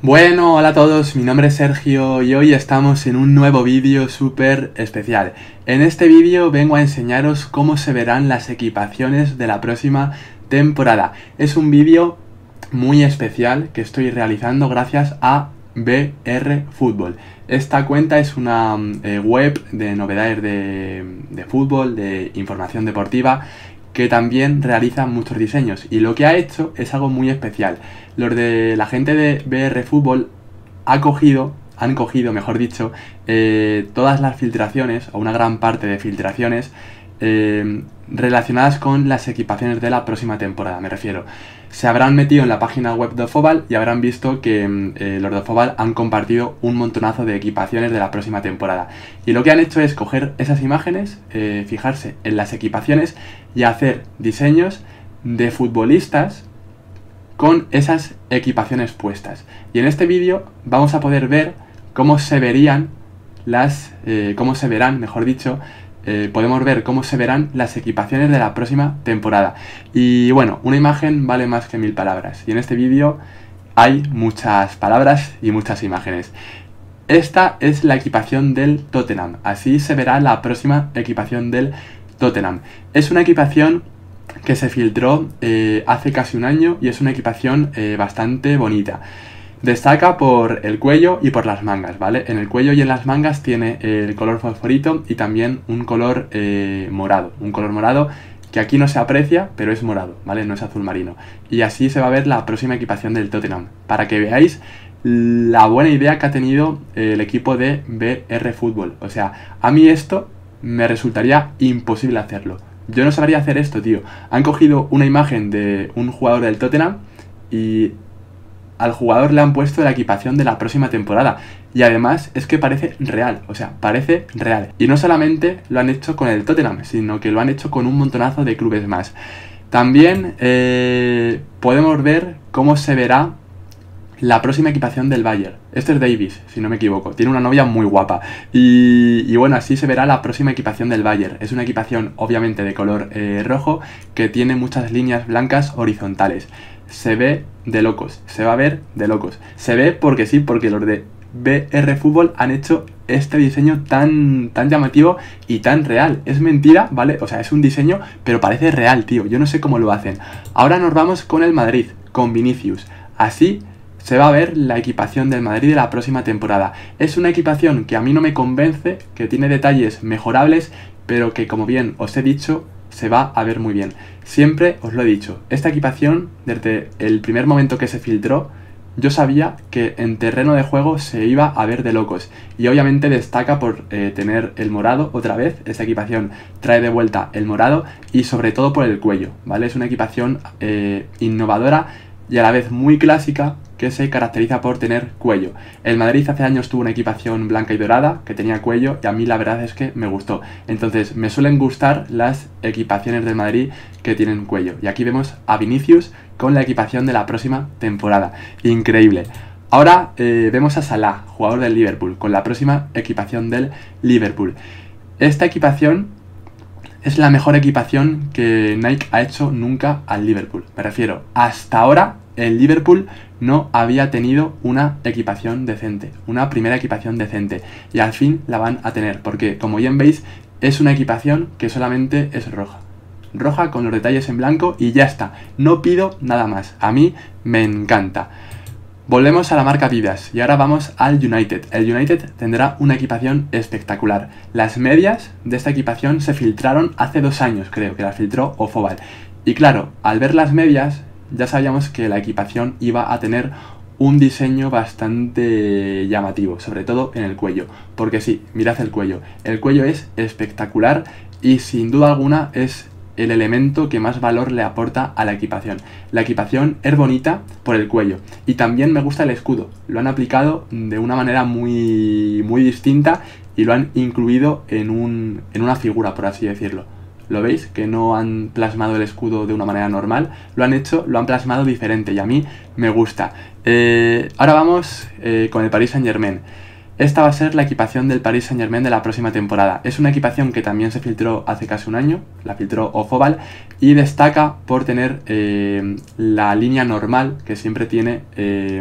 Bueno, hola a todos, mi nombre es Sergio y hoy estamos en un nuevo vídeo súper especial. En este vídeo vengo a enseñaros cómo se verán las equipaciones de la próxima temporada. Es un vídeo muy especial que estoy realizando gracias a BR Fútbol. Esta cuenta es una web de novedades de fútbol, de información deportiva, que también realiza muchos diseños, y lo que ha hecho es algo muy especial. La gente de BR Fútbol han cogido, mejor dicho, todas las filtraciones, o una gran parte de filtraciones, relacionadas con las equipaciones de la próxima temporada, me refiero. Se habrán metido en la página web de Fobal y habrán visto que los de Fobal han compartido un montonazo de equipaciones de la próxima temporada. Y lo que han hecho es coger esas imágenes, fijarse en las equipaciones y hacer diseños de futbolistas con esas equipaciones puestas. Y en este vídeo vamos a poder ver cómo se verían mejor dicho, podemos ver cómo se verán las equipaciones de la próxima temporada. Y bueno, una imagen vale más que 1000 palabras. Y en este vídeo hay muchas palabras y muchas imágenes. Esta es la equipación del Tottenham. Así se verá la próxima equipación del Tottenham. Es una equipación que se filtró hace casi un año y es una equipación bastante bonita. Destaca por el cuello y por las mangas, ¿vale? En el cuello y en las mangas tiene el color fosforito y también un color morado. Un color morado que aquí no se aprecia, pero es morado, ¿vale? No es azul marino. Y así se va a ver la próxima equipación del Tottenham, para que veáis la buena idea que ha tenido el equipo de BR Fútbol. O sea, a mí esto me resultaría imposible hacerlo. Yo no sabría hacer esto, tío. Han cogido una imagen de un jugador del Tottenham y al jugador le han puesto la equipación de la próxima temporada. Y además es que parece real, o sea, parece real. Y no solamente lo han hecho con el Tottenham, sino que lo han hecho con un montonazo de clubes más. También podemos ver cómo se verá la próxima equipación del Bayern. Este es Davis, si no me equivoco. Tiene una novia muy guapa. Y bueno, así se verá la próxima equipación del Bayern. Es una equipación obviamente de color rojo, que tiene muchas líneas blancas horizontales. Se ve de locos, se va a ver de locos. Se ve porque sí, porque los de BR Fútbol han hecho este diseño tan llamativo y tan real. Es mentira, ¿vale? O sea, es un diseño, pero parece real, tío. Yo no sé cómo lo hacen. Ahora nos vamos con el Madrid, con Vinicius. Así se va a ver la equipación del Madrid de la próxima temporada. Es una equipación que a mí no me convence, que tiene detalles mejorables, pero que, como bien os he dicho, se va a ver muy bien. Siempre os lo he dicho, esta equipación, desde el primer momento que se filtró, yo sabía que en terreno de juego se iba a ver de locos. Y obviamente destaca por tener el morado otra vez. Esta equipación trae de vuelta el morado y sobre todo por el cuello, ¿vale? Es una equipación innovadora y a la vez muy clásica, que se caracteriza por tener cuello. El Madrid hace años tuvo una equipación blanca y dorada que tenía cuello y a mí la verdad es que me gustó. Entonces me suelen gustar las equipaciones del Madrid que tienen cuello. Y aquí vemos a Vinicius con la equipación de la próxima temporada. Increíble. Ahora vemos a Salah, jugador del Liverpool, con la próxima equipación del Liverpool. Esta equipación es la mejor equipación que Nike ha hecho nunca al Liverpool. Me refiero, hasta ahora el Liverpool no había tenido una equipación decente, una primera equipación decente, y al fin la van a tener, porque como bien veis es una equipación que solamente es roja. Roja con los detalles en blanco y ya está, no pido nada más, a mí me encanta. Volvemos a la marca Adidas y ahora vamos al United. El United tendrá una equipación espectacular. Las medias de esta equipación se filtraron hace 2 años, creo que las filtró Ofobal. Y claro, al ver las medias ya sabíamos que la equipación iba a tener un diseño bastante llamativo, sobre todo en el cuello. Porque sí, mirad el cuello. El cuello es espectacular y sin duda alguna es el elemento que más valor le aporta a la equipación. La equipación es bonita por el cuello y también me gusta el escudo. Lo han aplicado de una manera muy distinta y lo han incluido en una figura, por así decirlo. ¿Lo veis? Que no han plasmado el escudo de una manera normal, lo han plasmado diferente y a mí me gusta. Ahora vamos con el Paris Saint-Germain. Esta va a ser la equipación del Paris Saint-Germain de la próxima temporada. Es una equipación que también se filtró hace casi un año, la filtró Ofobal, y destaca por tener la línea normal que siempre tiene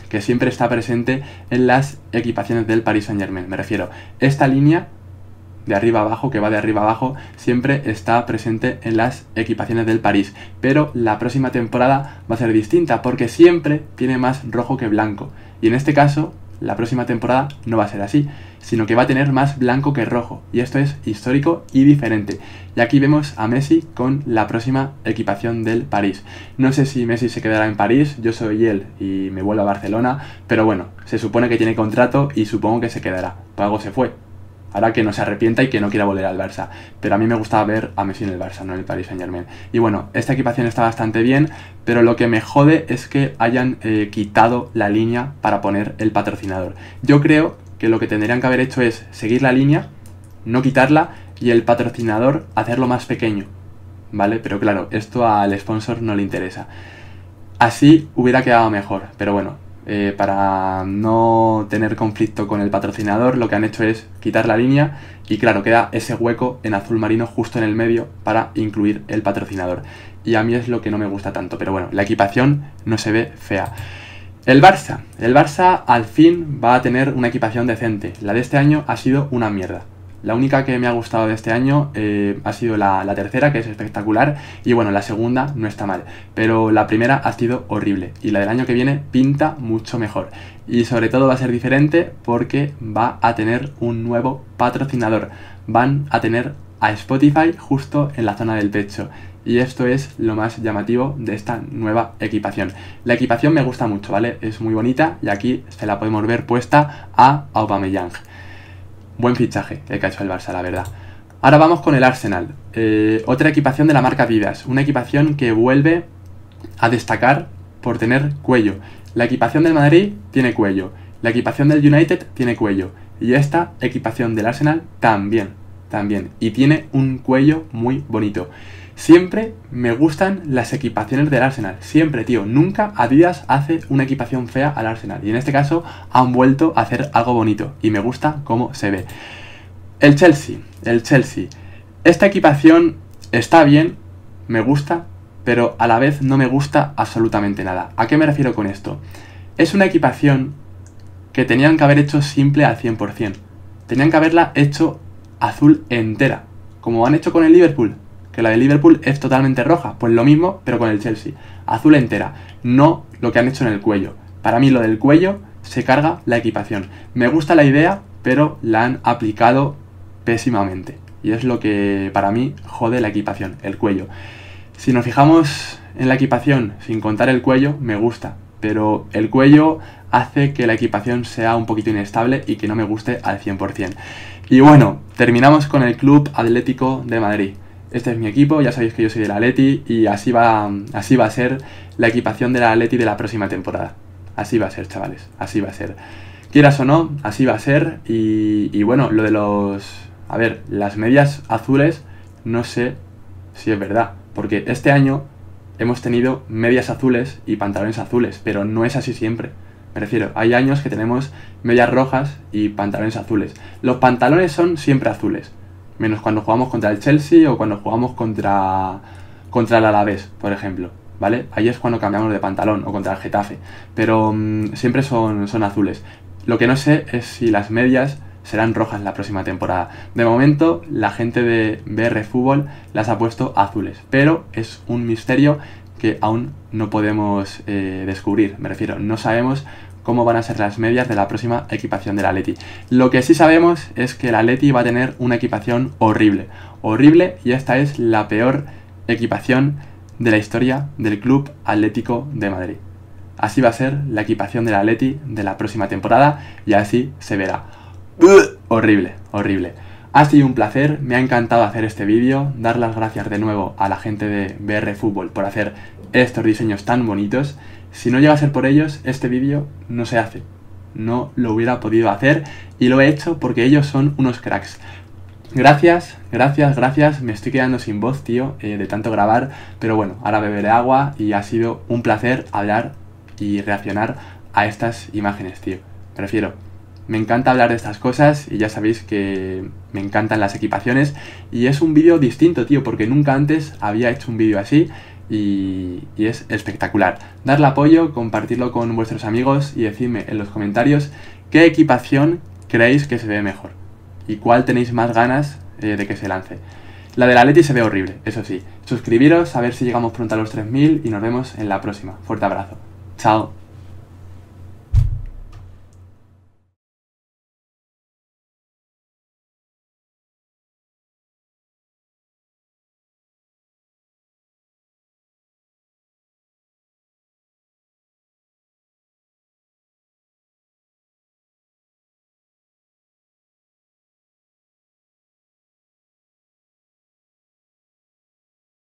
que siempre está presente en las equipaciones del Paris Saint-Germain. Me refiero, esta línea de arriba abajo, que va de arriba abajo, siempre está presente en las equipaciones del París, pero la próxima temporada va a ser distinta porque siempre tiene más rojo que blanco, y en este caso la próxima temporada no va a ser así, sino que va a tener más blanco que rojo, y esto es histórico y diferente. Y aquí vemos a Messi con la próxima equipación del París. No sé si Messi se quedará en París, yo soy él y me vuelvo a Barcelona, pero bueno, se supone que tiene contrato y supongo que se quedará, por algo se fue. Ahora que no se arrepienta y que no quiera volver al Barça. Pero a mí me gustaba ver a Messi en el Barça, no en el Paris Saint-Germain. Y bueno, esta equipación está bastante bien, pero lo que me jode es que hayan quitado la línea para poner el patrocinador. Yo creo que lo que tendrían que haber hecho es seguir la línea, no quitarla, y el patrocinador hacerlo más pequeño, ¿vale? Pero claro, esto al sponsor no le interesa. Así hubiera quedado mejor, pero bueno. Para no tener conflicto con el patrocinador, lo que han hecho es quitar la línea y claro, queda ese hueco en azul marino justo en el medio para incluir el patrocinador. Y a mí es lo que no me gusta tanto, pero bueno, la equipación no se ve fea. El Barça al fin va a tener una equipación decente. La de este año ha sido una mierda. La única que me ha gustado de este año ha sido la tercera, que es espectacular, y bueno, la segunda no está mal, pero la primera ha sido horrible, y la del año que viene pinta mucho mejor, y sobre todo va a ser diferente porque va a tener un nuevo patrocinador, van a tener a Spotify justo en la zona del pecho, y esto es lo más llamativo de esta nueva equipación. La equipación me gusta mucho, ¿vale? Es muy bonita, y aquí se la podemos ver puesta a Aubameyang. Buen fichaje el que ha hecho el Barça, la verdad. Ahora vamos con el Arsenal. Otra equipación de la marca Adidas. Una equipación que vuelve a destacar por tener cuello. La equipación del Madrid tiene cuello. La equipación del United tiene cuello. Y esta equipación del Arsenal también. Y tiene un cuello muy bonito. Siempre me gustan las equipaciones del Arsenal. Siempre, tío. Nunca Adidas hace una equipación fea al Arsenal. Y en este caso han vuelto a hacer algo bonito. Y me gusta cómo se ve. El Chelsea. Esta equipación está bien, me gusta, pero a la vez no me gusta absolutamente nada. ¿A qué me refiero con esto? Es una equipación que tenían que haber hecho simple al 100%. Tenían que haberla hecho azul entera. Como han hecho con el Liverpool. Que la de Liverpool es totalmente roja, pues lo mismo, pero con el Chelsea, azul entera, no lo que han hecho en el cuello. Para mí lo del cuello se carga la equipación. Me gusta la idea, pero la han aplicado pésimamente, y es lo que para mí jode la equipación, el cuello. Si nos fijamos en la equipación sin contar el cuello, me gusta, pero el cuello hace que la equipación sea un poquito inestable y que no me guste al 100%. Y bueno, terminamos con el Club Atlético de Madrid. Este es mi equipo, ya sabéis que yo soy del Atleti y así va a ser la equipación del Atleti de la próxima temporada. Así va a ser, chavales, así va a ser. Quieras o no, así va a ser. Y bueno, lo de las medias azules, no sé si es verdad, porque este año hemos tenido medias azules y pantalones azules, pero no es así siempre. Me refiero, hay años que tenemos medias rojas y pantalones azules. Los pantalones son siempre azules. Menos cuando jugamos contra el Chelsea o cuando jugamos contra el Alavés, por ejemplo, ¿vale? Ahí es cuando cambiamos de pantalón, o contra el Getafe, pero siempre son azules. Lo que no sé es si las medias serán rojas la próxima temporada. De momento, la gente de BR Fútbol las ha puesto azules, pero es un misterio que aún no podemos descubrir. Me refiero, no sabemos cómo van a ser las medias de la próxima equipación del Atleti. Lo que sí sabemos es que el Atleti va a tener una equipación horrible, y esta es la peor equipación de la historia del Club Atlético de Madrid. Así va a ser la equipación del Atleti de la próxima temporada y así se verá. Horrible. Ha sido un placer, me ha encantado hacer este vídeo, dar las gracias de nuevo a la gente de BR Fútbol por hacer estos diseños tan bonitos. Si no llega a ser por ellos, este vídeo no se hace. No lo hubiera podido hacer y lo he hecho porque ellos son unos cracks. Gracias, me estoy quedando sin voz, tío, de tanto grabar, pero bueno, ahora beberé agua y ha sido un placer hablar y reaccionar a estas imágenes, tío. Prefiero. Me encanta hablar de estas cosas y ya sabéis que me encantan las equipaciones y es un vídeo distinto, tío, porque nunca antes había hecho un vídeo así y es espectacular. Darle apoyo, compartirlo con vuestros amigos y decidme en los comentarios qué equipación creéis que se ve mejor y cuál tenéis más ganas de que se lance. La de la Leti se ve horrible, eso sí. Suscribiros, a ver si llegamos pronto a los 3000 y nos vemos en la próxima. Fuerte abrazo. Chao.